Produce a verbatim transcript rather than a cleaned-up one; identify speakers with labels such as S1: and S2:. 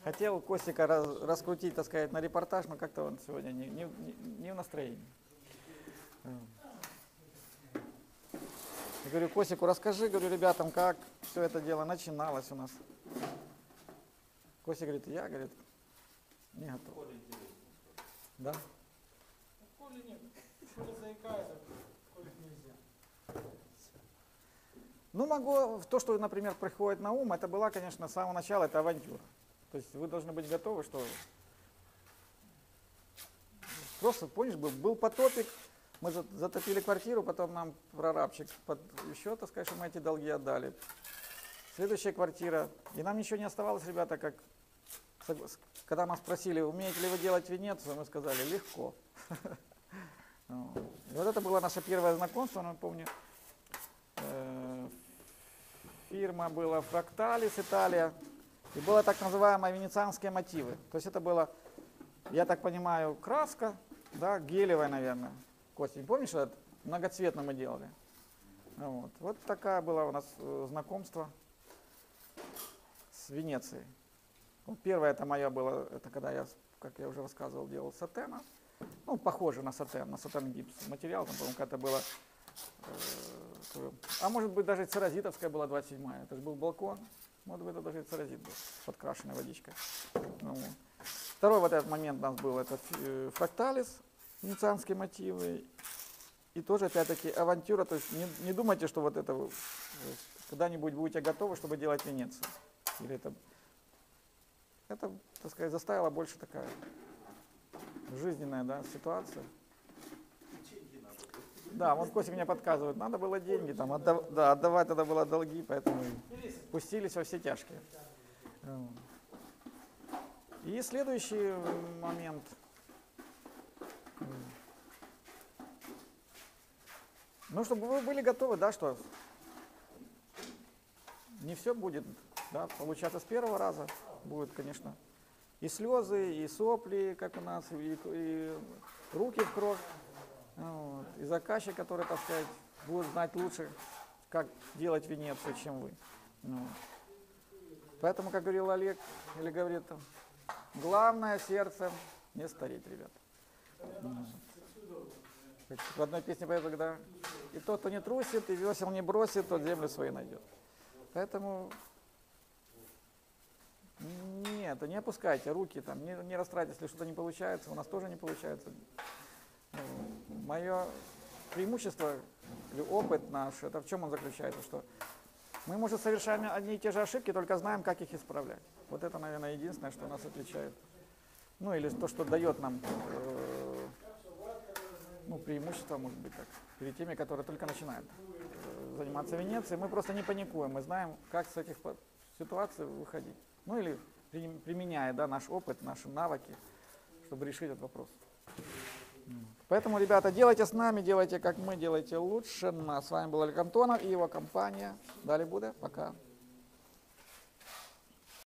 S1: Хотел Костика раз, раскрутить, так сказать, на репортаж, но как-то он сегодня не, не, не, не в настроении. Я говорю, Костику, расскажи, говорю, ребятам, как все это дело начиналось у нас. Костя говорит, я, говорит, не готов. Да?
S2: Коли нет, Коля заикается, Коля нельзя.
S1: Ну, могу, то, что, например, приходит на ум, это была, конечно, с самого начала, это авантюра. То есть вы должны быть готовы, что просто, помнишь, был, был потопик, мы затопили квартиру, потом нам прорабчик под, еще, так сказать, что мы эти долги отдали. Следующая квартира, и нам ничего не оставалось, ребята, как, когда нас спросили, умеете ли вы делать Венецию, мы сказали, легко. И вот это было наше первое знакомство, я помню. Фирма была Фракталис, Италия, и было так называемые венецианские мотивы. То есть это было, я так понимаю, краска, да, гелевая, наверное. Костя, не помнишь, что это многоцветно мы делали? Вот. Вот такая была у нас знакомство с Венецией. Вот первое это мое было, это когда я, как я уже рассказывал, делал сатена. Ну, похоже на сатен, на сатен гипс материал, там, по-моему, это было, э, а может быть даже церозитовская была двадцать седьмая, это же был балкон, может быть это даже церозит был, подкрашенной водичкой. Ну, вот. Второй вот этот момент у нас был, это э, фракталис, венецианские мотивы, и тоже опять-таки авантюра, то есть не, не думайте, что вот это вы когда-нибудь будете готовы, чтобы делать Венецию. Или это, это, так сказать, заставила больше такая жизненная, да, ситуация. Да, вот Костя меня подсказывает, надо было деньги, там, отдав, да, отдавать надо было долги, поэтому пустились во все тяжкие. И следующий момент. Ну, чтобы вы были готовы, да, что не все будет, да, получаться с первого раза, будет, конечно, и слезы, и сопли, как у нас, и, и руки в кровь, вот, и заказчик, который, так сказать, будет знать лучше, как делать Венецию, чем вы. Вот. Поэтому, как говорил Олег, или говорит, главное сердце не стареть, ребята. Вот. В одной песне поет, когда и тот, кто не трусит, и весел не бросит, тот землю свою найдет. Поэтому нет, не опускайте руки, там, не, не расстраивайтесь, если что-то не получается, у нас тоже не получается. Мое преимущество или опыт наш, это в чем он заключается, что мы, может, совершаем одни и те же ошибки, только знаем, как их исправлять. Вот это, наверное, единственное, что нас отличает. Ну, или то, что дает нам э, ну, преимущество, может быть, так, перед теми, которые только начинают э, заниматься Венецией. Мы просто не паникуем, мы знаем, как с этих ситуаций выходить. Ну, или применяя, да, наш опыт, наши навыки, чтобы решить этот вопрос. Поэтому, ребята, делайте с нами, делайте как мы, делайте лучше. С вами был Олег Антонов и его компания. Далее будет. Пока.